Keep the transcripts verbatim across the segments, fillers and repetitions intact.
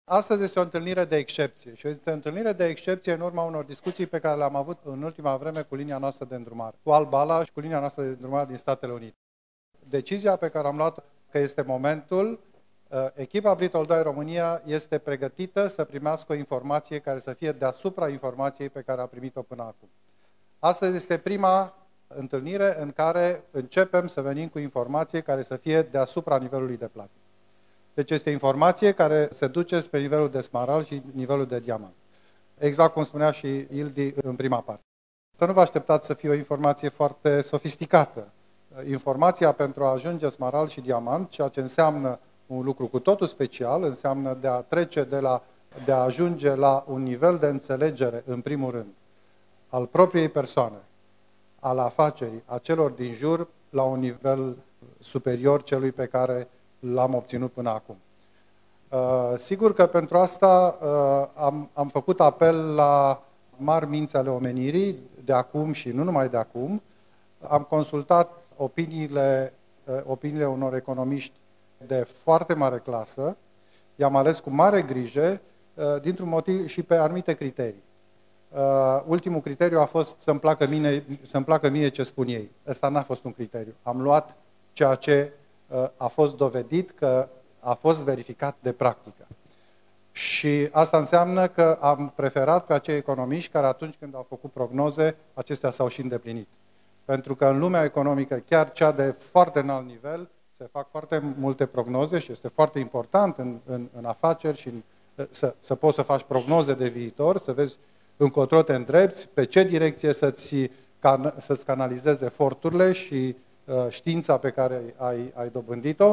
Astăzi este o întâlnire de excepție și este o întâlnire de excepție în urma unor discuții pe care le-am avut în ultima vreme cu linia noastră de îndrumare, cu Al Bala și cu linia noastră de îndrumare din Statele Unite. Decizia pe care am luat că este momentul, echipa Britol-doi România este pregătită să primească o informație care să fie deasupra informației pe care a primit-o până acum. Astăzi este prima întâlnire în care începem să venim cu informație care să fie deasupra nivelului de plată. Deci este informație care se duce spre nivelul de smarald și nivelul de diamant. Exact cum spunea și Ildi în prima parte. Să nu vă așteptați să fie o informație foarte sofisticată. Informația pentru a ajunge smarald și diamant, ceea ce înseamnă un lucru cu totul special, înseamnă de a trece de la, de a ajunge la un nivel de înțelegere, în primul rând, al propriei persoane, al afacerii, a celor din jur, la un nivel superior celui pe care l-am obținut până acum. Uh, sigur că pentru asta uh, am, am făcut apel la mari minți ale omenirii, de acum și nu numai de acum. Am consultat opiniile, uh, opiniile unor economiști de foarte mare clasă, i-am ales cu mare grijă, uh, dintr-un motiv și pe anumite criterii. Uh, ultimul criteriu a fost să-mi placă mie, să-mi placă mie ce spun ei. Ăsta n-a fost un criteriu. Am luat ceea ce a fost dovedit, că a fost verificat de practică. Și asta înseamnă că am preferat pe acei economiști care atunci când au făcut prognoze, acestea s-au și îndeplinit. Pentru că în lumea economică, chiar cea de foarte înalt nivel, se fac foarte multe prognoze și este foarte important în, în, în afaceri și în, să, să poți să faci prognoze de viitor, să vezi încotro te îndrepți, pe ce direcție să-ți, să-ți canalizezi eforturile și știința pe care ai, ai dobândit-o,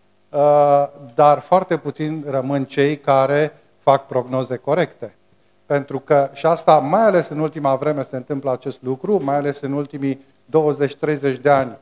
dar foarte puțin rămân cei care fac prognoze corecte. Pentru că, și asta mai ales în ultima vreme se întâmplă acest lucru, mai ales în ultimii douăzeci treizeci de ani,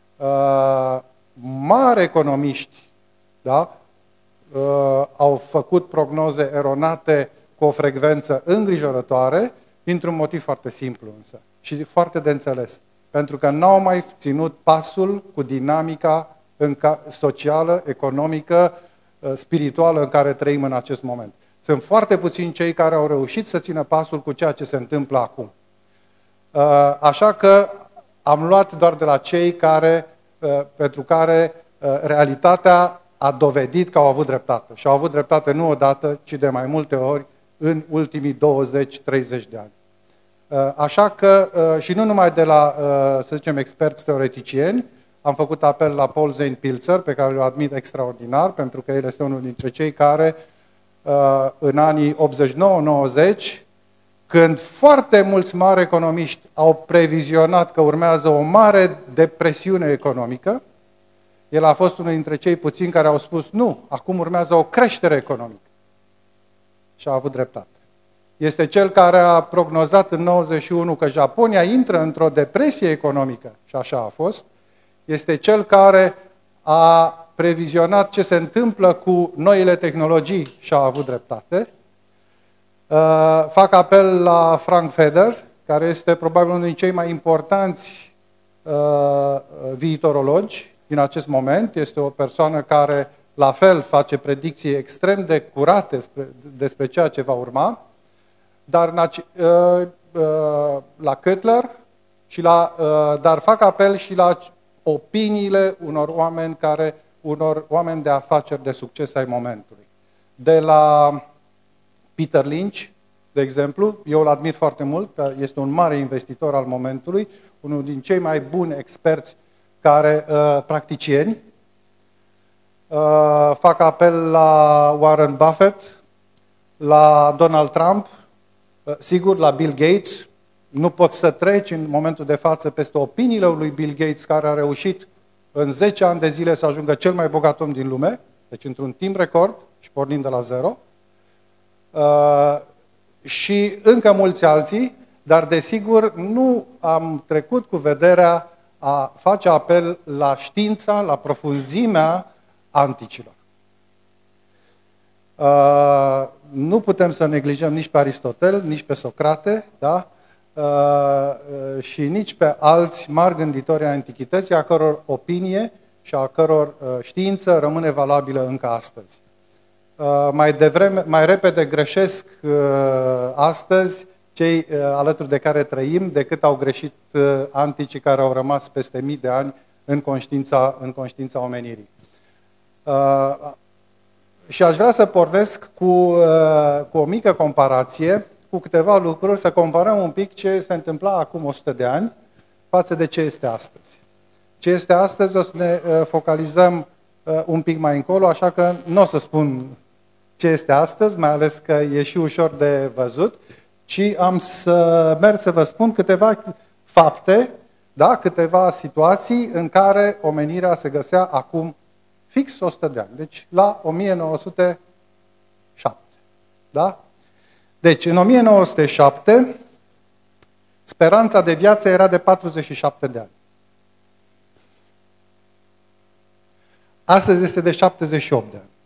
mari economiști, da, au făcut prognoze eronate cu o frecvență îngrijorătoare, dintr-un motiv foarte simplu însă și foarte de înțeles. Pentru că n-au mai ținut pasul cu dinamica socială, economică, spirituală în care trăim în acest moment. Sunt foarte puțini cei care au reușit să țină pasul cu ceea ce se întâmplă acum. Așa că am luat doar de la cei care, pentru care realitatea a dovedit că au avut dreptate. Și au avut dreptate nu odată, ci de mai multe ori în ultimii douăzeci treizeci de ani. Așa că, și nu numai de la, să zicem, experți teoreticieni, am făcut apel la Paul Zane-Pilzer, pe care îl admit extraordinar, pentru că el este unul dintre cei care, în anii optzeci și nouă nouăzeci, când foarte mulți mari economiști au previzionat că urmează o mare depresiune economică, el a fost unul dintre cei puțini care au spus, nu, acum urmează o creștere economică. Și a avut dreptate. Este cel care a prognozat în nouăzeci și unu că Japonia intră într-o depresie economică, și așa a fost. Este cel care a previzionat ce se întâmplă cu noile tehnologii și a avut dreptate. Uh, fac apel la Frank Feder, care este probabil unul din cei mai importanți uh, viitorologi din acest moment. Este o persoană care, la fel, face predicții extrem de curate despre, despre ceea ce va urma. Dar la Kettler, și la, dar fac apel și la opiniile unor oameni, care, unor oameni de afaceri de succes ai momentului. De la Peter Lynch, de exemplu, eu îl admir foarte mult, că este un mare investitor al momentului, unul din cei mai buni experți care, uh, practicieni. Uh, fac apel la Warren Buffett, la Donald Trump, sigur, la Bill Gates. Nu poți să treci în momentul de față peste opiniile lui Bill Gates, care a reușit în zece ani de zile să ajungă cel mai bogat om din lume, deci într-un timp record și pornind de la zero. Uh, și încă mulți alții, dar desigur nu am trecut cu vederea a face apel la știința, la profunzimea anticilor. Uh, nu putem să neglijăm nici pe Aristotel, nici pe Socrate, da? uh, uh, și nici pe alți mari gânditori ai antichității, a căror opinie și a căror uh, știință rămâne valabilă încă astăzi. mai devreme, mai repede greșesc astăzi cei alături de care trăim decât au greșit anticii care au rămas peste mii de ani în conștiința, în conștiința omenirii. Și aș vrea să pornesc cu, cu o mică comparație, cu câteva lucruri, să comparăm un pic ce se întâmpla acum o sută de ani față de ce este astăzi. Ce este astăzi o să ne focalizăm un pic mai încolo, așa că nu o să spun ce este astăzi, mai ales că e și ușor de văzut, ci am să merg să vă spun câteva fapte, da? Câteva situații în care omenirea se găsea acum fix o sută de ani, deci la o mie nouă sute șapte. Da? Deci, în o mie nouă sute șapte, speranța de viață era de patruzeci și șapte de ani. Astăzi este de șaptezeci și opt de ani.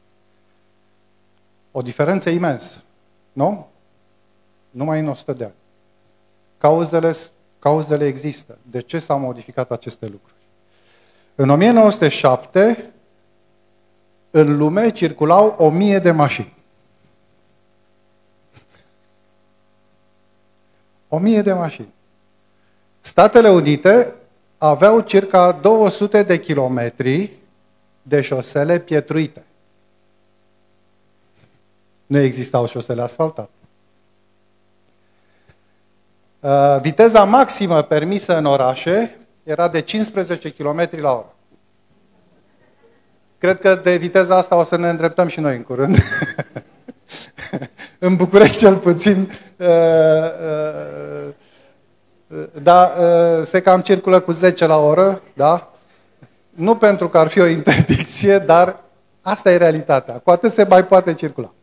O diferență imensă, nu? Numai în o sută de ani. Cauzele, cauzele există. De ce s-au modificat aceste lucruri? În o mie nouă sute șapte, în lume circulau o mie de mașini. O mie de mașini. Statele Unite aveau circa două sute de kilometri de șosele pietruite. Nu existau șosele asfaltate. Viteza maximă permisă în orașe era de cincisprezece kilometri la oră. Cred că de viteza asta o să ne îndreptăm și noi în curând. În București cel puțin, da, se cam circulă cu zece la oră, da? Nu pentru că ar fi o interdicție, dar asta e realitatea. Cu atât se mai poate circula.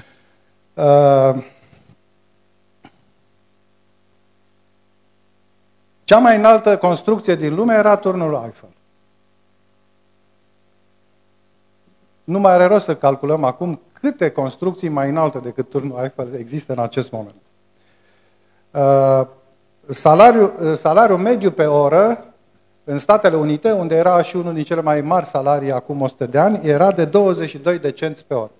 Cea mai înaltă construcție din lume era turnul Eiffel. Nu mai are rost să calculăm acum câte construcții mai înalte decât turnul Eiffel există în acest moment. Salariul, salariul mediu pe oră în Statele Unite, unde era și unul din cele mai mari salarii acum o sută de ani, era de douăzeci și doi de cenți pe oră.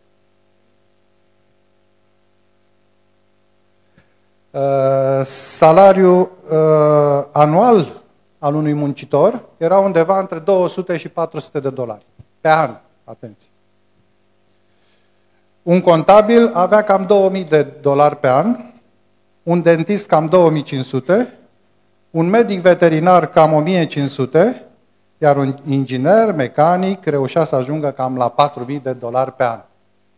Salariul anual al unui muncitor era undeva între două sute și patru sute de dolari pe an. Atenție. Un contabil avea cam două mii de dolari pe an, un dentist cam două mii cinci sute, un medic veterinar cam o mie cinci sute, iar un inginer mecanic reușea să ajungă cam la patru mii de dolari pe an.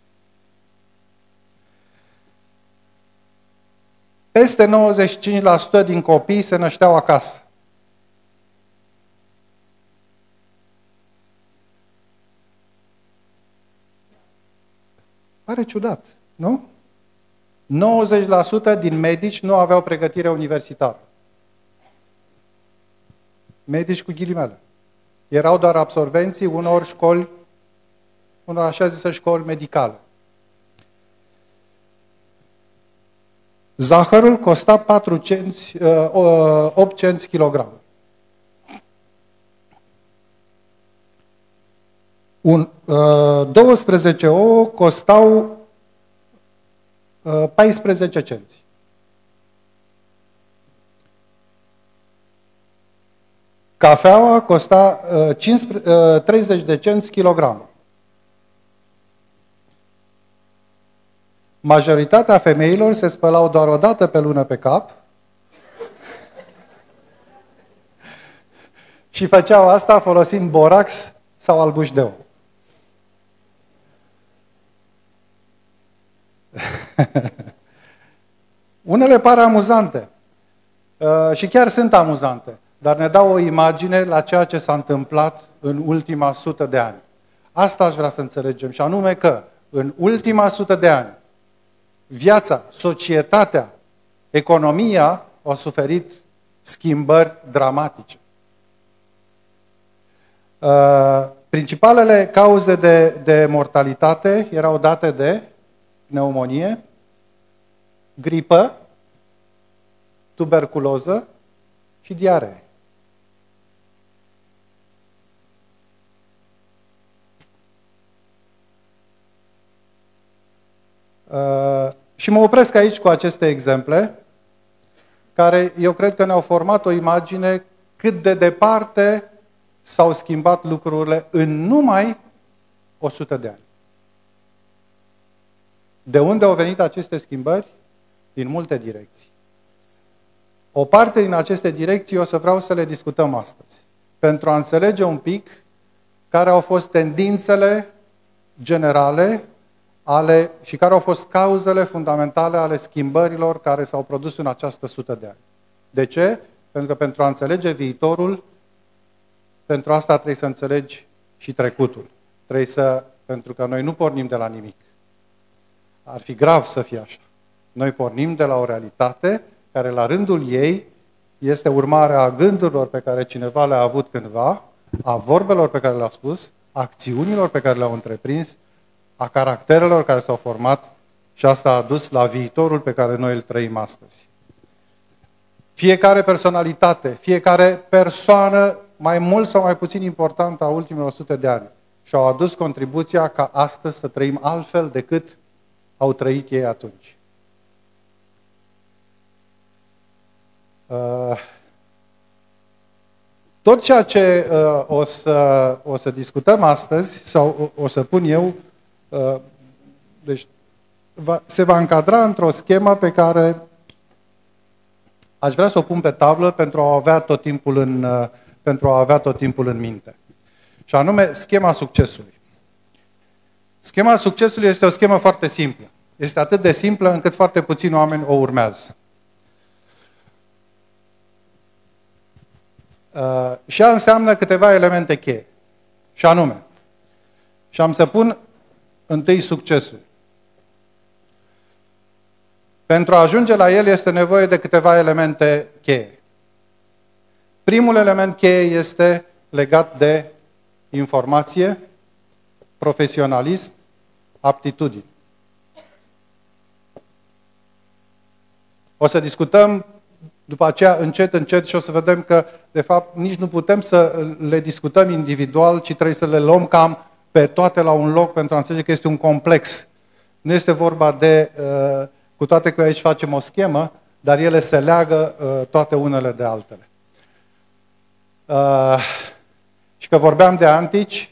Peste nouăzeci și cinci la sută din copii se nășteau acasă. Pare ciudat, nu? nouăzeci la sută din medici nu aveau pregătire universitară. Medici cu ghilimele. Erau doar absolvenții unor școli, unor așa zise școli medicale. Zahărul costa patru cenți, opt cenți kilogram. Un, douăsprezece ouă costau paisprezece cenți. Cafeaua costa treizeci de cenți kilogramul. Majoritatea femeilor se spălau doar o dată pe lună pe cap și făceau asta folosind borax sau albuș de ou. Unele par amuzante uh, și chiar sunt amuzante, dar ne dau o imagine la ceea ce s-a întâmplat în ultima sută de ani. Asta aș vrea să înțelegem, și anume că în ultima sută de ani viața, societatea, economia au suferit schimbări dramatice. Uh, principalele cauze de, de mortalitate erau date de pneumonie, gripă, tuberculoză și diaree. Uh, și mă opresc aici cu aceste exemple, care eu cred că ne-au format o imagine cât de departe s-au schimbat lucrurile în numai o sută de ani. De unde au venit aceste schimbări? Din multe direcții. O parte din aceste direcții o să vreau să le discutăm astăzi, pentru a înțelege un pic care au fost tendințele generale ale, și care au fost cauzele fundamentale ale schimbărilor care s-au produs în această sută de ani. De ce? Pentru că pentru a înțelege viitorul, pentru asta trebuie să înțelegi și trecutul. Trebuie să, pentru că noi nu pornim de la nimic. Ar fi grav să fie așa. Noi pornim de la o realitate care la rândul ei este urmarea a gândurilor pe care cineva le-a avut cândva, a vorbelor pe care le-a spus, a acțiunilor pe care le-au întreprins, a caracterelor care s-au format și asta a dus la viitorul pe care noi îl trăim astăzi. Fiecare personalitate, fiecare persoană, mai mult sau mai puțin importantă a ultimilor sute de ani, și-au adus contribuția ca astăzi să trăim altfel decât au trăit ei atunci. Tot ceea ce o să, o să discutăm astăzi, sau o, o să pun eu, deci, va, se va încadra într-o schemă pe care aș vrea să o pun pe tablă pentru a avea tot timpul în, pentru a avea tot timpul în minte. Și anume, schema succesului. Schema succesului este o schemă foarte simplă. Este atât de simplă încât foarte puțini oameni o urmează. Uh, și ea înseamnă câteva elemente cheie. Și anume, și am să pun întâi succesul. Pentru a ajunge la el este nevoie de câteva elemente cheie. Primul element cheie este legat de informație, profesionalism, aptitudini. O să discutăm după aceea încet, încet și o să vedem că, de fapt, nici nu putem să le discutăm individual, ci trebuie să le luăm cam pe toate la un loc pentru a înțelege că este un complex. Nu este vorba de, cu toate că aici facem o schemă, dar ele se leagă toate unele de altele. Și că vorbeam de antici,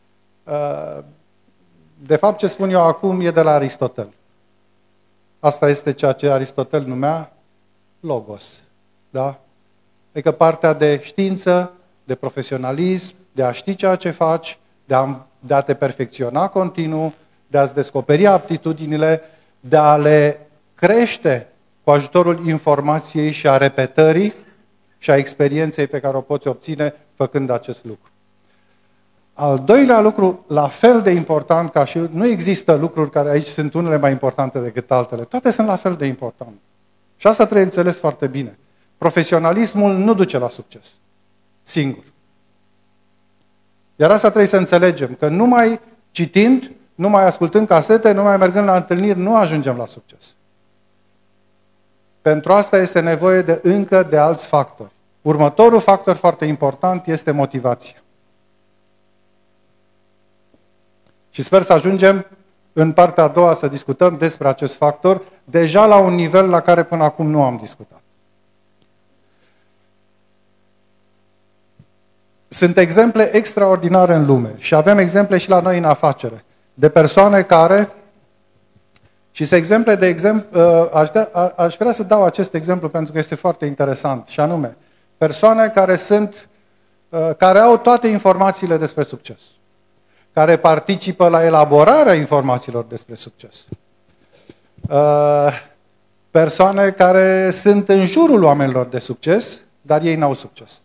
de fapt ce spun eu acum e de la Aristotel. Asta este ceea ce Aristotel numea logos. Da? Adică partea de știință, de profesionalism, de a ști ceea ce faci, de a, de a te perfecționa continuu, de a-ți descoperi aptitudinile, de a le crește cu ajutorul informației și a repetării și a experienței pe care o poți obține făcând acest lucru. Al doilea lucru, la fel de important ca și... Nu există lucruri care aici sunt unele mai importante decât altele. Toate sunt la fel de importante. Și asta trebuie înțeles foarte bine. Profesionalismul nu duce la succes. Singur. Iar asta trebuie să înțelegem, că numai citind, numai ascultând casete, numai mergând la întâlniri, nu ajungem la succes. Pentru asta este nevoie de încă de alți factori. Următorul factor foarte important este motivația. Și sper să ajungem în partea a doua să discutăm despre acest factor, deja la un nivel la care până acum nu am discutat. Sunt exemple extraordinare în lume și avem exemple și la noi în afacere, de persoane care, și sunt exemple de exemplu, aș, de, aș vrea să dau acest exemplu pentru că este foarte interesant, și anume, persoane care sunt, care au toate informațiile despre succes, care participă la elaborarea informațiilor despre succes. Persoane care sunt în jurul oamenilor de succes, dar ei n-au succes.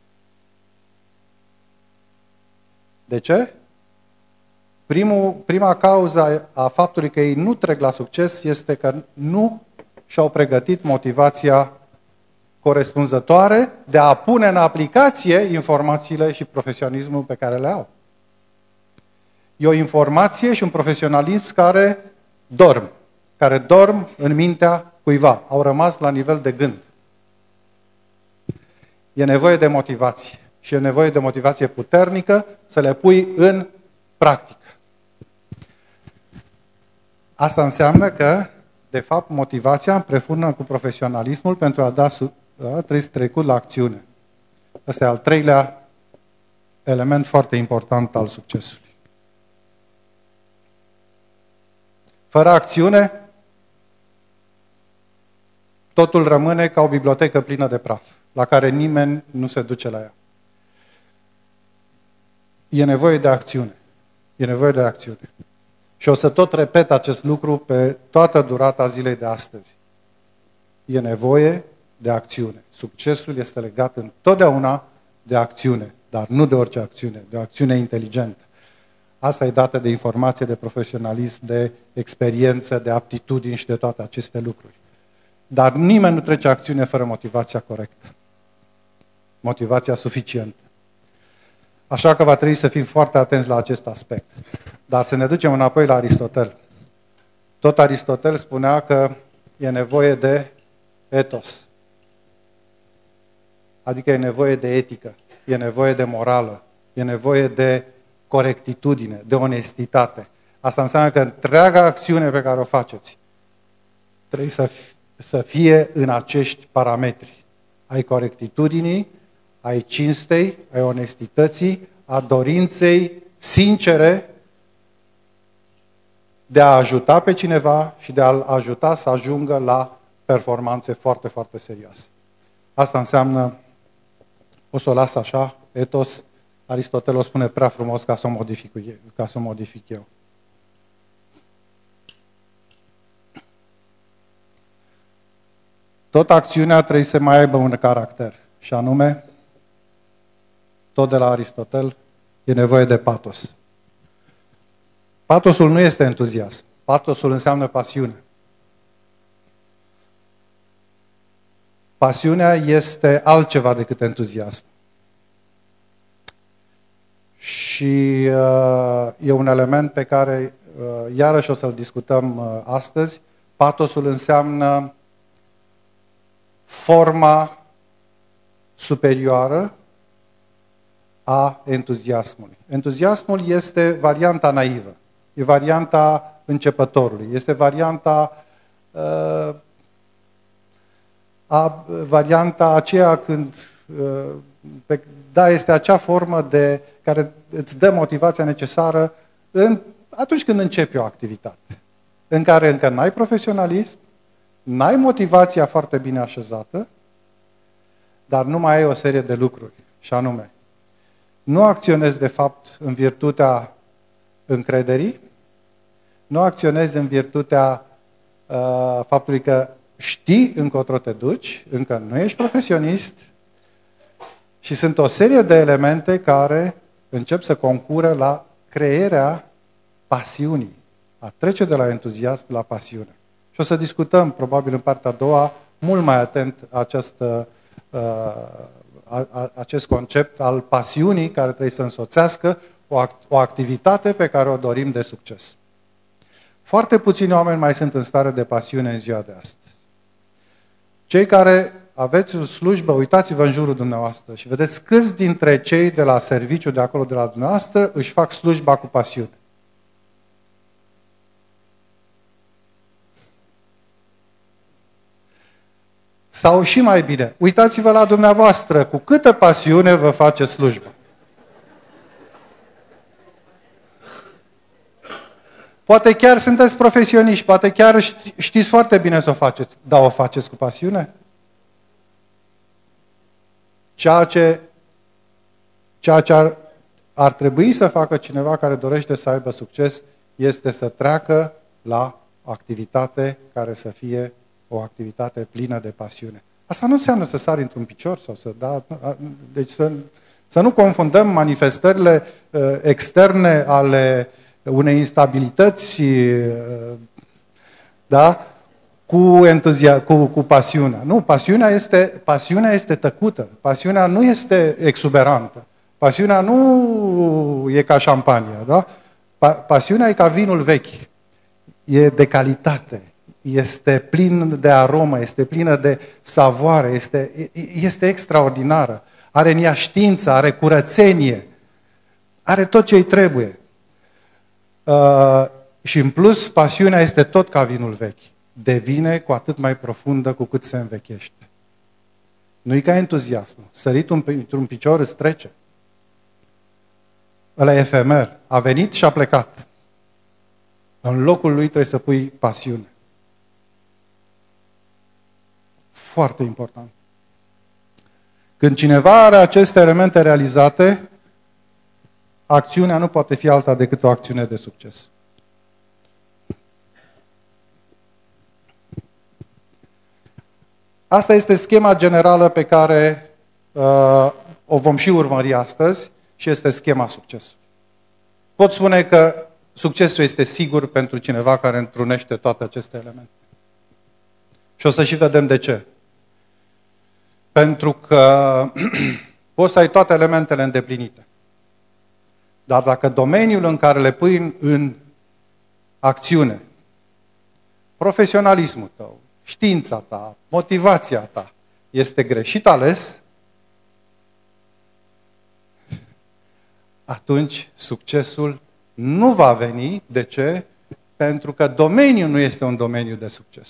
De ce? Primul, prima cauză a faptului că ei nu trec la succes este că nu și-au pregătit motivația corespunzătoare de a pune în aplicație informațiile și profesionismul pe care le au. E o informație și un profesionalism care dorm, care dorm în mintea cuiva, au rămas la nivel de gând. E nevoie de motivație și e nevoie de motivație puternică să le pui în practică. Asta înseamnă că De fapt, motivația împreună cu profesionalismul pentru a da, da trebuie trecut la acțiune. Ăsta e al treilea element foarte important al succesului. Fără acțiune, totul rămâne ca o bibliotecă plină de praf, la care nimeni nu se duce la ea. E nevoie de acțiune. E nevoie de acțiune. Și o să tot repet acest lucru pe toată durata zilei de astăzi. E nevoie de acțiune. Succesul este legat întotdeauna de acțiune, dar nu de orice acțiune, de o acțiune inteligentă. Asta e dată de informație, de profesionalism, de experiență, de aptitudini și de toate aceste lucruri. Dar nimeni nu trece acțiune fără motivația corectă. Motivația suficientă. Așa că va trebui să fim foarte atenți la acest aspect. Dar să ne ducem înapoi la Aristotel. Tot Aristotel spunea că e nevoie de etos. Adică e nevoie de etică, e nevoie de morală, e nevoie de corectitudine, de onestitate. Asta înseamnă că întreaga acțiune pe care o faceți trebuie să fie, să fie în acești parametri. Ai corectitudinii, ai cinstei, ai onestității, a dorinței sincere de a ajuta pe cineva și de a-l ajuta să ajungă la performanțe foarte, foarte serioase. Asta înseamnă, o să o las așa, etos, Aristotel o spune prea frumos ca să o modific, ca să o modific eu. Tot acțiunea trebuie să mai aibă un caracter, și anume, tot de la Aristotel, e nevoie de patos. Patosul nu este entuziasm. Patosul înseamnă pasiune. Pasiunea este altceva decât entuziasm. Și uh, e un element pe care, uh, iarăși o să-l discutăm uh, astăzi, patosul înseamnă forma superioară a entuziasmului. Entuziasmul este varianta naivă, e varianta începătorului, este varianta uh, a, varianta aceea când uh, pe, da, este acea formă de care îți dă motivația necesară în, atunci când începi o activitate, în care încă n-ai profesionalism, n-ai motivația foarte bine așezată, dar nu mai ai o serie de lucruri, și anume, nu acționezi de fapt în virtutea încrederii, nu acționezi în virtutea uh, faptului că știi încotro te duci, încă nu ești profesionist și sunt o serie de elemente care încep să concură la crearea pasiunii, a trece de la entuziasm la pasiune. Și o să discutăm, probabil în partea a doua, mult mai atent această, uh, a, a, acest concept al pasiunii care trebuie să însoțească o, act, o activitate pe care o dorim de succes. Foarte puțini oameni mai sunt în stare de pasiune în ziua de astăzi. Cei care aveți o slujbă, uitați-vă în jurul dumneavoastră și vedeți câți dintre cei de la serviciu de acolo de la dumneavoastră își fac slujba cu pasiune. Sau și mai bine, uitați-vă la dumneavoastră, cu câtă pasiune vă face slujba. Poate chiar sunteți profesioniști, poate chiar știți foarte bine să o faceți, dar o faceți cu pasiune? Ceea ce, ceea ce ar, ar trebui să facă cineva care dorește să aibă succes este să treacă la activitate care să fie o activitate plină de pasiune. Asta nu înseamnă să sari într-un picior sau să da, deci să, să nu confundăm manifestările uh, externe ale unei instabilități, uh, da, cu entuziasm, cu, cu pasiunea. Nu, pasiunea este, pasiunea este tăcută. Pasiunea nu este exuberantă. Pasiunea nu e ca șampania, da? Pa, pasiunea e ca vinul vechi. E de calitate. Este plin de aromă, este plină de savoare, este, este extraordinară. Are în ea știință, are curățenie, are tot ce îi trebuie. Uh, și în plus, pasiunea este tot ca vinul vechi. devine cu atât mai profundă cu cât se învechește. Nu-i ca entuziasmul. Săritul într-un picior îți trece. Ăla e efemer. A venit și a plecat. În locul lui trebuie să pui pasiune. Foarte important. Când cineva are aceste elemente realizate, acțiunea nu poate fi alta decât o acțiune de succes. Asta este schema generală pe care uh, o vom și urmări astăzi și este schema succesului. Pot spune că succesul este sigur pentru cineva care întrunește toate aceste elemente. Și o să și vedem de ce. Pentru că poți să ai toate elementele îndeplinite. Dar dacă domeniul în care le pui în, în acțiune, profesionalismul tău, știința ta, motivația ta, este greșit ales, atunci succesul nu va veni. De ce? Pentru că domeniul nu este un domeniu de succes.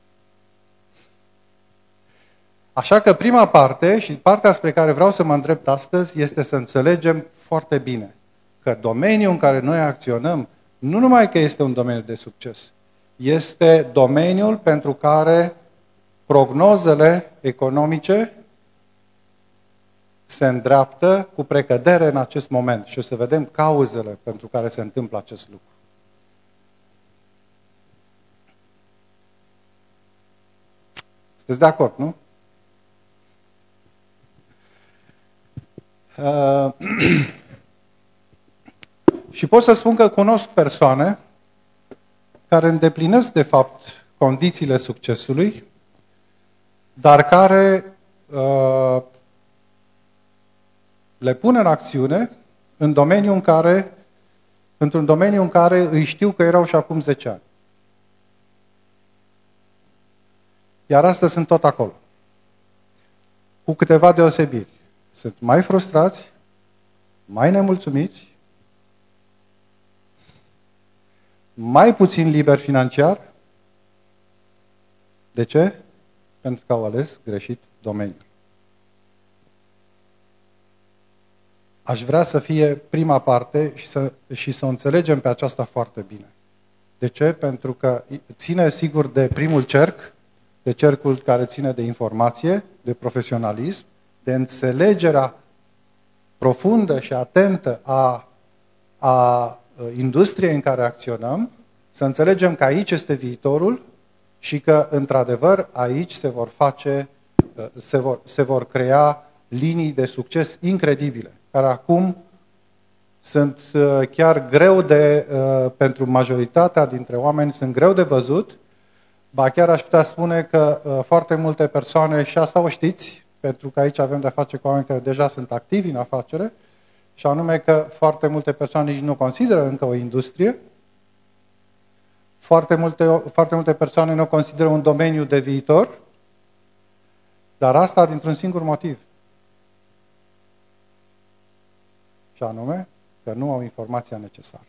Așa că prima parte și partea spre care vreau să mă îndrept astăzi este să înțelegem foarte bine că domeniul în care noi acționăm nu numai că este un domeniu de succes, este domeniul pentru care prognozele economice se îndreaptă cu precădere în acest moment și o să vedem cauzele pentru care se întâmplă acest lucru. Sunteți de acord, nu? Uh, și pot să spun că cunosc persoane care îndeplinesc, de fapt, condițiile succesului, dar care uh, le pun în acțiune în domeniul în care, într-un domeniu în care îi știu că erau și acum zece ani. Iar astăzi sunt tot acolo. Cu câteva deosebiri. Sunt mai frustrați, mai nemulțumiți, mai puțin liber financiar. De ce? Pentru că au ales greșit domeniul. Aș vrea să fie prima parte și să, și să o înțelegem pe aceasta foarte bine. De ce? Pentru că ține sigur de primul cerc, de cercul care ține de informație, de profesionalism, de înțelegerea profundă și atentă a, a industriei în care acționăm, să înțelegem că aici este viitorul și că, într-adevăr, aici se vor face, se vor, se vor crea linii de succes incredibile, care acum sunt chiar greu de, pentru majoritatea dintre oameni, sunt greu de văzut, ba chiar aș putea spune că foarte multe persoane, și asta o știți, pentru că aici avem de-a face cu oameni care deja sunt activi în afacere, și anume că foarte multe persoane nici nu consideră încă o industrie, foarte multe, foarte multe persoane nu o consideră un domeniu de viitor, dar asta dintr-un singur motiv. Și anume că nu au informația necesară.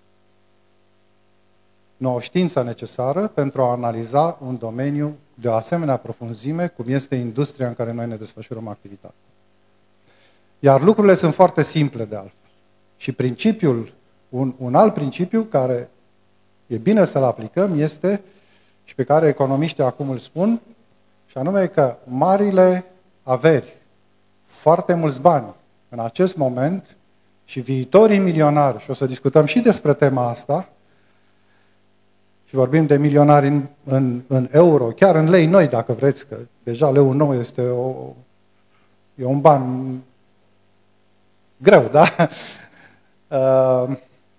Nu au știința necesară pentru a analiza un domeniu de o asemenea profunzime, cum este industria în care noi ne desfășurăm activitatea. Iar lucrurile sunt foarte simple de altfel. Și principiul, un, un alt principiu care e bine să-l aplicăm este, și pe care economiștii acum îl spun, și anume că marile averi, foarte mulți bani în acest moment și viitorii milionari, și o să discutăm și despre tema asta, și vorbim de milionari în, în, în euro, chiar în lei noi, dacă vreți, că deja leul nou este o, e un ban greu, da? Uh,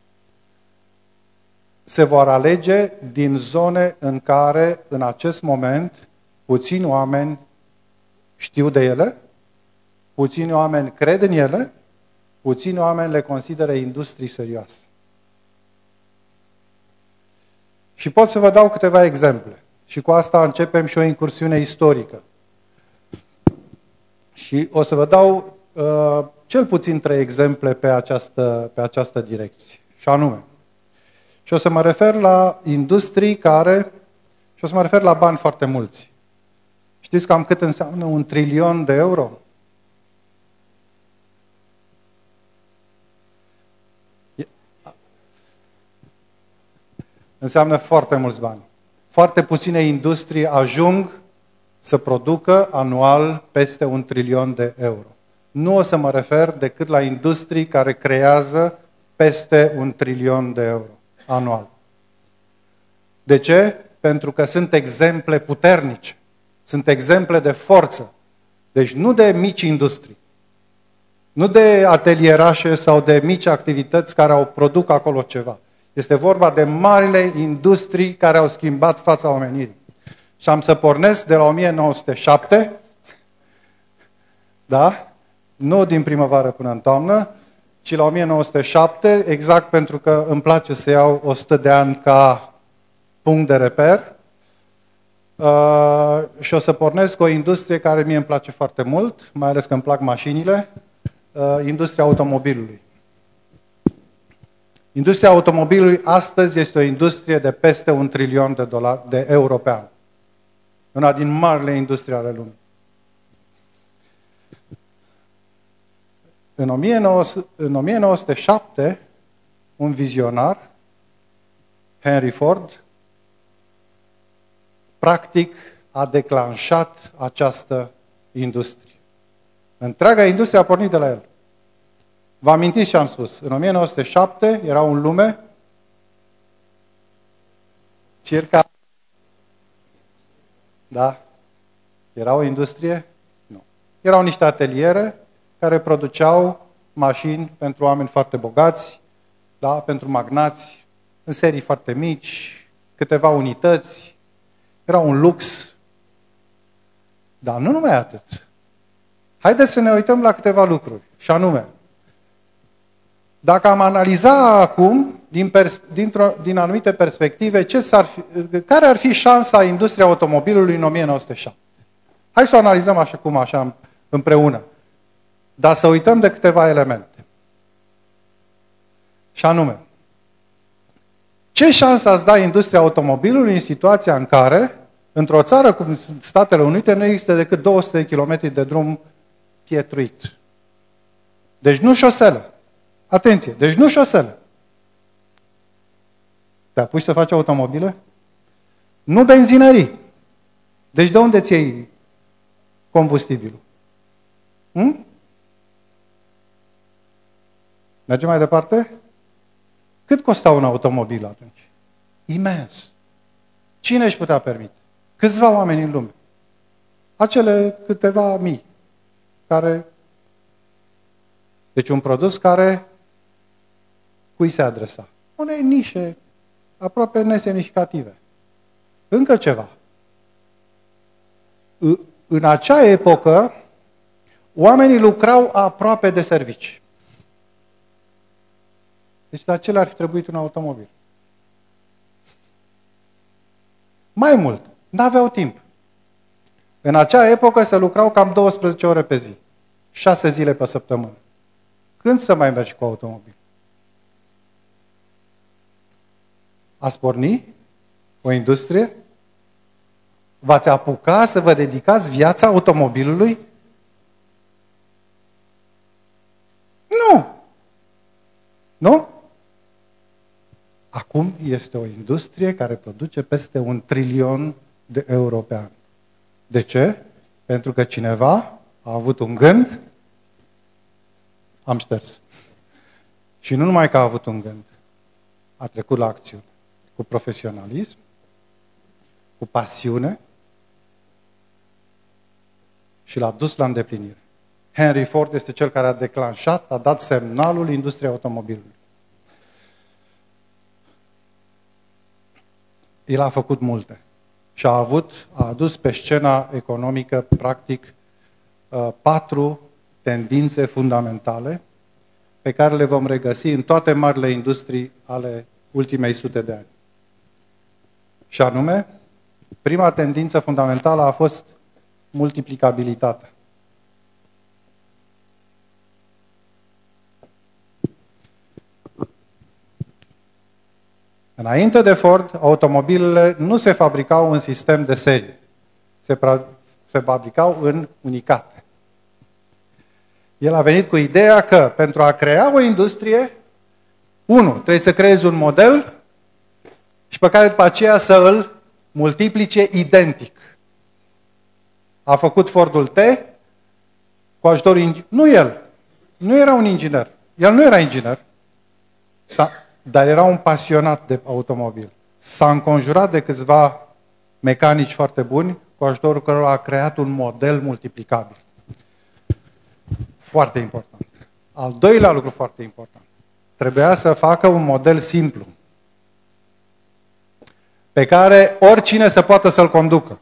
se vor alege din zone în care, în acest moment, puțini oameni știu de ele, puțini oameni cred în ele, puțini oameni le consideră industrii serioase. Și pot să vă dau câteva exemple. Și cu asta începem și o incursiune istorică. Și o să vă dau uh, cel puțin trei exemple pe această, pe această direcție. Și anume, și o să mă refer la industrii care, Și o să mă refer la bani foarte mulți. Știți cam cât înseamnă un trilion de euro? Înseamnă foarte mulți bani. Foarte puține industrii ajung să producă anual peste un trilion de euro. Nu o să mă refer decât la industrii care creează peste un trilion de euro anual. De ce? Pentru că sunt exemple puternice. Sunt exemple de forță. Deci nu de mici industrii. Nu de atelierașe sau de mici activități care au produc acolo ceva. Este vorba de marile industrii care au schimbat fața omenirii. Și am să pornesc de la o mie nouă sute șapte, da? Nu din primăvară până în toamnă, ci la o mie nouă sute șapte, exact pentru că îmi place să iau o sută de ani ca punct de reper. Uh, și o să pornesc cu o industrie care mie îmi place foarte mult, mai ales că îmi plac mașinile, uh, industria automobilului. Industria automobilului astăzi este o industrie de peste un trilion de, dolari, de euro pe an. Una din marile industrie ale lumii. În o mie nouă sute șapte, un vizionar, Henry Ford, practic a declanșat această industrie. Întreaga industrie a pornit de la el. Vă amintiți ce am spus? În o mie nouă sute șapte erau în lume circa... Da? Era o industrie? Nu. Erau niște ateliere care produceau mașini pentru oameni foarte bogați, da? Pentru magnați, în serii foarte mici, câteva unități. Era un lux. Dar nu numai atât. Haideți să ne uităm la câteva lucruri. Și anume, dacă am analiza acum, din, pers- din anumite perspective, ce s-ar fi, care ar fi șansa industriei automobilului în o mie nouă sute șapte? Hai să o analizăm așa cum, așa, împreună. Dar să uităm de câteva elemente. Și anume, ce șansă ați da industria automobilului în situația în care, într-o țară cum sunt Statele Unite, nu există decât două sute de kilometri de drum pietruit? Deci nu șosele. Atenție, deci nu șosele. Te apuci să faci automobile? Nu benzinării. Deci de unde ți iei combustibilul? Hm? Mergem mai departe? Cât costa un automobil atunci? Imens. Cine își putea permite? Câțiva oameni în lume. Acele câteva mii. Care... Deci un produs care cui se adresa? Unei nișe aproape nesemnificative. Încă ceva. În acea epocă, oamenii lucrau aproape de servici. Deci la ce le-ar fi trebuit un automobil? Mai mult, n-aveau timp. În acea epocă se lucrau cam douăsprezece ore pe zi. șase zile pe săptămână. Când să mai mergi cu automobil? Ați porni o industrie? V-ați apuca să vă dedicați viața automobilului? Nu! Nu? Acum este o industrie care produce peste un trilion de euro pe an. De ce? Pentru că cineva a avut un gând, am șters. Și nu numai că a avut un gând, a trecut la acțiune. Cu profesionalism, cu pasiune și l-a dus la îndeplinire. Henry Ford este cel care a declanșat, a dat semnalul industriei automobilului. El a făcut multe și a avut, a adus pe scena economică, practic, patru tendințe fundamentale pe care le vom regăsi în toate marile industrii ale ultimei sute de ani. Și anume, prima tendință fundamentală a fost multiplicabilitatea. Înainte de Ford, automobilele nu se fabricau în sistem de serie. Se, se fabricau în unicate. El a venit cu ideea că pentru a crea o industrie, unu, trebuie să creezi un model și pe care după aceea să îl multiplice identic. A făcut Fordul T cu ajutorul... Nu el. Nu era un inginer. El nu era inginer. Dar era un pasionat de automobil. S-a înconjurat de câțiva mecanici foarte buni, cu ajutorul cărora a creat un model multiplicabil. Foarte important. Al doilea lucru foarte important. Trebuia să facă un model simplu, pe care oricine să poată să-l conducă.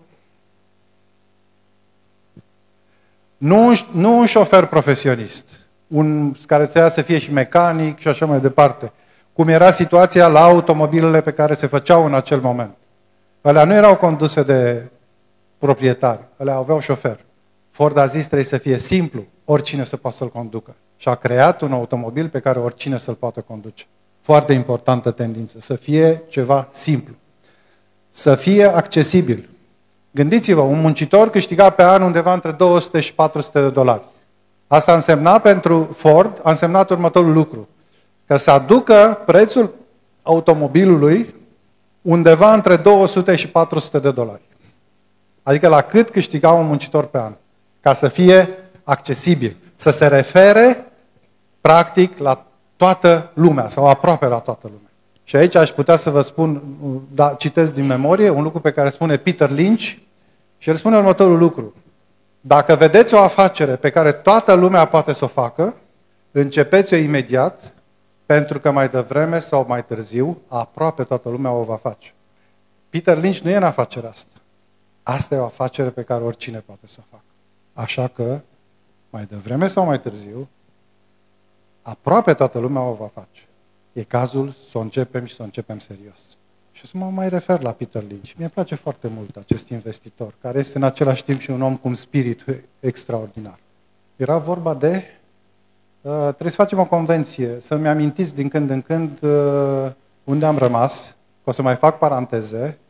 Nu un, nu un șofer profesionist, un care trebuia să fie și mecanic și așa mai departe, cum era situația la automobilele pe care se făceau în acel moment. Alea nu erau conduse de proprietari, alea aveau șofer. Ford a zis trebuie să fie simplu, oricine să poată să-l conducă. Și a creat un automobil pe care oricine să-l poată conduce. Foarte importantă tendință, să fie ceva simplu. Să fie accesibil. Gândiți-vă, un muncitor câștiga pe an undeva între două sute și patru sute de dolari. Asta însemna pentru Ford, a însemnat următorul lucru. Că să aducă prețul automobilului undeva între două sute și patru sute de dolari. Adică la cât câștiga un muncitor pe an. Ca să fie accesibil. Să se refere, practic, la toată lumea sau aproape la toată lumea. Și aici aș putea să vă spun, da, citesc din memorie, un lucru pe care spune Peter Lynch și el spune următorul lucru. Dacă vedeți o afacere pe care toată lumea poate să o facă, începeți-o imediat, pentru că mai devreme sau mai târziu, aproape toată lumea o va face. Peter Lynch nu e în afacerea asta. Asta e o afacere pe care oricine poate să o facă. Așa că, mai devreme sau mai târziu, aproape toată lumea o va face. E cazul să o începem și să o începem serios. Și să mă mai refer la Peter Lynch. Mie place foarte mult acest investitor, care este în același timp și un om cu un spirit extraordinar. Era vorba de... Uh, trebuie să facem o convenție, să-mi amintiți din când în când uh, unde am rămas, o să mai fac paranteze.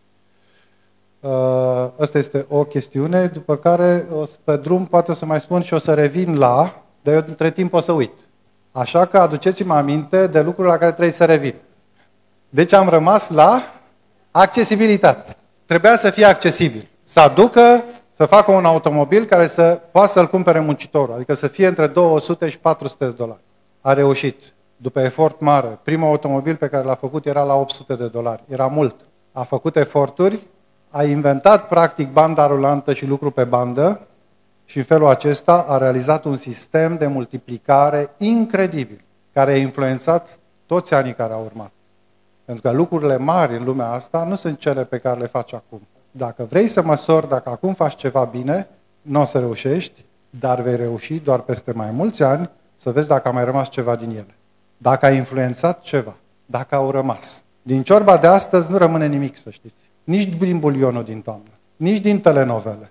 Uh, asta este o chestiune, după care o să, pe drum poate o să mai spun și o să revin la, dar eu între timp o să uit. Așa că aduceți-mă aminte de lucruri la care trebuie să revin. Deci am rămas la accesibilitate. Trebuia să fie accesibil. Să aducă, să facă un automobil care să poată să-l cumpere muncitorul. Adică să fie între două sute și patru sute de dolari. A reușit. După efort mare. Primul automobil pe care l-a făcut era la opt sute de dolari. Era mult. A făcut eforturi, a inventat practic banda rulantă și lucru pe bandă și în felul acesta a realizat un sistem de multiplicare incredibil, care a influențat toți anii care au urmat. Pentru că lucrurile mari în lumea asta nu sunt cele pe care le faci acum. Dacă vrei să măsori dacă acum faci ceva bine, nu o să reușești, dar vei reuși doar peste mai mulți ani să vezi dacă a mai rămas ceva din ele. Dacă a influențat ceva, dacă au rămas. Din ciorba de astăzi nu rămâne nimic, să știți. Nici din bulionul din toamnă, nici din telenovele.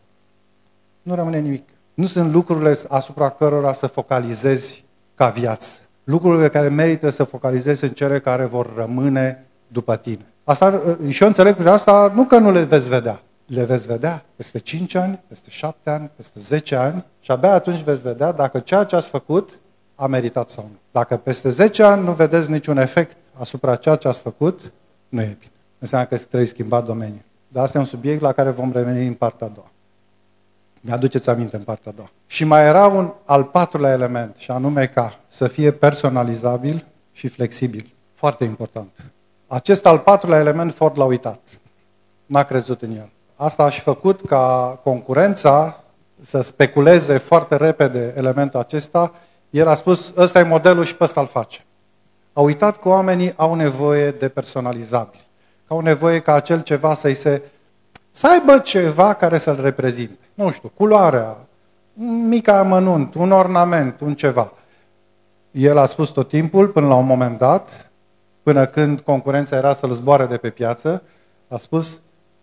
Nu rămâne nimic. Nu sunt lucrurile asupra cărora să focalizezi ca viață. Lucrurile care merită să focalizezi sunt cele care vor rămâne după tine. Asta, și eu înțeleg prin asta, nu că nu le veți vedea. Le veți vedea peste cinci ani, peste șapte ani, peste zece ani și abia atunci veți vedea dacă ceea ce ați făcut a meritat sau nu. Dacă peste zece ani nu vedeți niciun efect asupra ceea ce ați făcut, nu e bine. Înseamnă că trebuie schimbat domeniul. Dar asta e un subiect la care vom reveni în partea a doua. Mi-aduceți aminte în partea a doua. Și mai era un al patrulea element, și anume ca să fie personalizabil și flexibil. Foarte important. Acest al patrulea element Ford l-a uitat. N-a crezut în el. Asta a și făcut ca concurența să speculeze foarte repede elementul acesta. El a spus, ăsta e modelul și pe ăsta îl face. A uitat că oamenii au nevoie de personalizabil. Că au nevoie ca acel ceva să-i se... să aibă ceva care să-l reprezinte. Nu știu, culoarea, un mic amănunt, un ornament, un ceva. El a spus tot timpul, până la un moment dat, până când concurența era să-l zboare de pe piață, a spus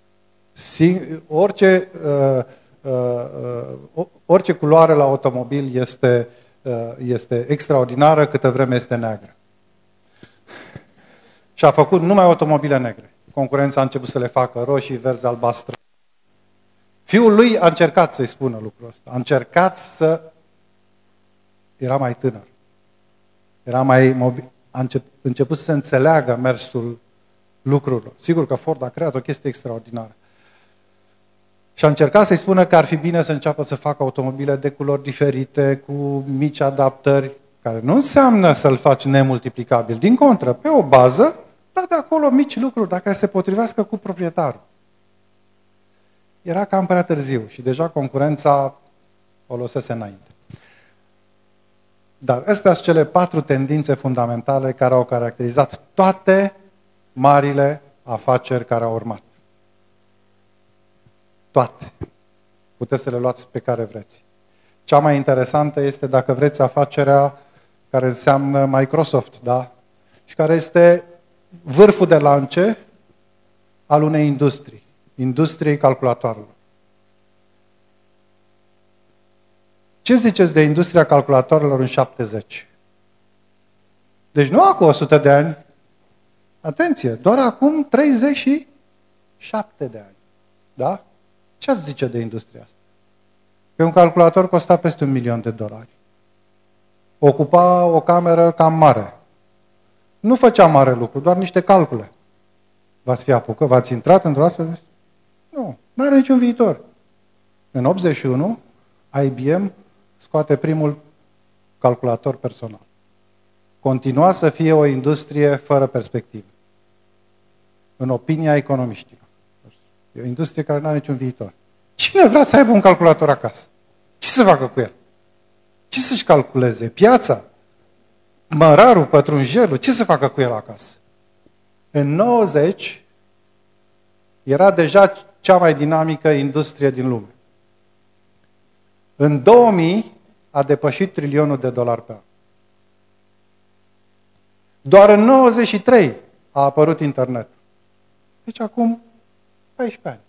orice, uh, uh, orice culoare la automobil este, uh, este extraordinară câtă vreme este neagră. Și și a făcut numai automobile negre. Concurența a început să le facă roșii, verzi, albastre. Fiul lui a încercat să-i spună lucrul ăsta. A încercat să... Era mai tânăr. Era mai mobil. A început, început să se înțeleagă mersul lucrurilor. Sigur că Ford a creat o chestie extraordinară. Și a încercat să-i spună că ar fi bine să înceapă să facă automobile de culori diferite, cu mici adaptări, care nu înseamnă să-l faci nemultiplicabil. Din contră, pe o bază, dar de acolo mici lucruri, dacă se potrivească cu proprietarul. Era cam prea târziu și deja concurența o lăsase înainte. Dar astea sunt cele patru tendințe fundamentale care au caracterizat toate marile afaceri care au urmat. Toate. Puteți să le luați pe care vreți. Cea mai interesantă este dacă vreți afacerea care înseamnă Microsoft, da? Și care este vârful de lance al unei industrii. Industriei calculatoarelor. Ce ziceți de industria calculatoarelor în șaptezeci? Deci nu acum o sută de ani. Atenție, doar acum treizeci și șapte de ani. Da? Ce ați zice de industria asta? Că un calculator costa peste un milion de dolari. Ocupa o cameră cam mare. Nu făcea mare lucru, doar niște calcule. V-ați fi apucat? V-ați intrat într-o astfel de... Nu, nu are niciun viitor. În optzeci și unu, I B M scoate primul calculator personal. Continua să fie o industrie fără perspectivă. În opinia economiștilor. E o industrie care nu are niciun viitor. Cine vrea să aibă un calculator acasă? Ce să facă cu el? Ce să-și calculeze? Piața? Mărarul, pătrunjelul? Ce să facă cu el acasă? În nouăzeci era deja cea mai dinamică industrie din lume. În două mii a depășit trilionul de dolari pe an. Doar în nouăzeci și trei a apărut internet. Deci acum paisprezece ani.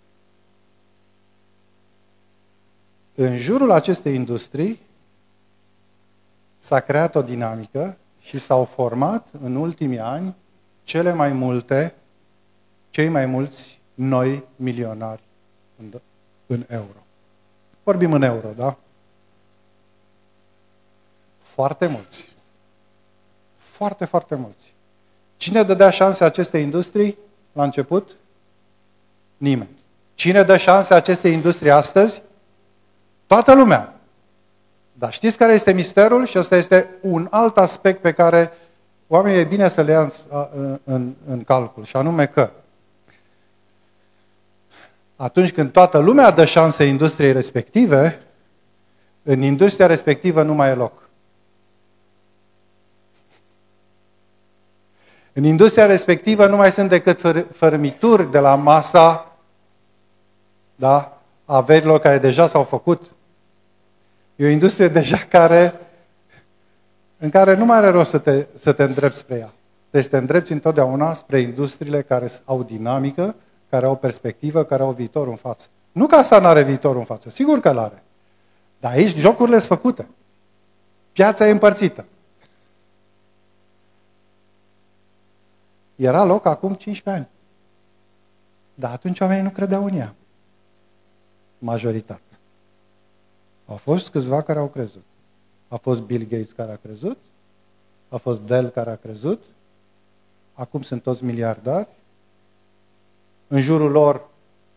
În jurul acestei industrii s-a creat o dinamică și s-au format în ultimii ani cele mai multe, cei mai mulți noi milionari în, în euro. Vorbim în euro, da? Foarte mulți. Foarte, foarte mulți. Cine dădea șanse acestei industrii la început? Nimeni. Cine dă șanse acestei industrii astăzi? Toată lumea. Dar știți care este misterul? Și ăsta este un alt aspect pe care oamenii e bine să le ia în, în, în calcul. Și anume că atunci când toată lumea dă șanse industriei respective, în industria respectivă nu mai e loc. În industria respectivă nu mai sunt decât fărâmituri de la masa, da, averilor care deja s-au făcut. E o industrie deja care, în care nu mai are rost să te, să te îndrepți spre ea. Deci să te îndrepți întotdeauna spre industriile care au dinamică, care au perspectivă, care au viitor în față. Nu că asta nu are viitor în față, sigur că l-are. Dar aici jocurile sunt făcute. Piața e împărțită. Era loc acum cincisprezece ani. Dar atunci oamenii nu credeau în ea. Majoritatea. Au fost câțiva care au crezut. A fost Bill Gates care a crezut, a fost Dell care a crezut, acum sunt toți miliardari, în jurul lor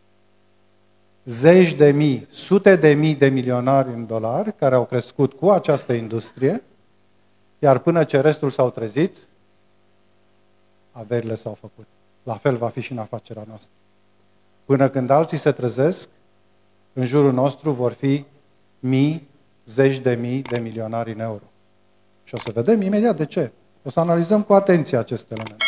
zeci de mii, sute de mii de milionari în dolari care au crescut cu această industrie, iar până ce restul s-au trezit, averile s-au făcut. La fel va fi și în afacerea noastră. Până când alții se trezesc, în jurul nostru vor fi mii, zeci de mii de milionari în euro. Și o să vedem imediat de ce. O să analizăm cu atenție acest element.